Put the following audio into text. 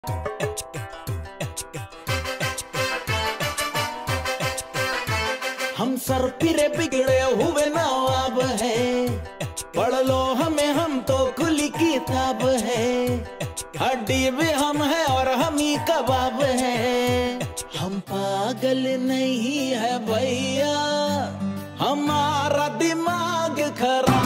हम सर फिरे बिगड़े हुए नवाब है, पढ़ लो हमें, हम तो खुली किताब है। हड्डी भी हम है और हम ही कबाब है। हम पागल नहीं है भैया, हमारा दिमाग खराब